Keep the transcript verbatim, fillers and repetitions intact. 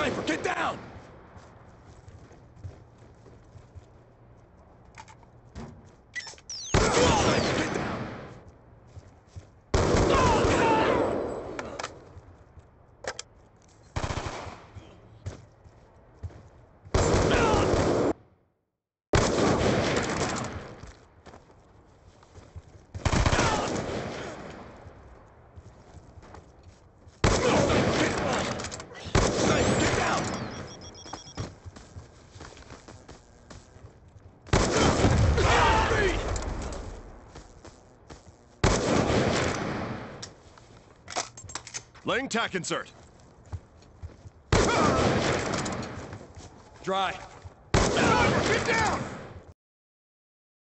Sniper, get down! Sniper, get down! Laying tack insert. Dry. Get down!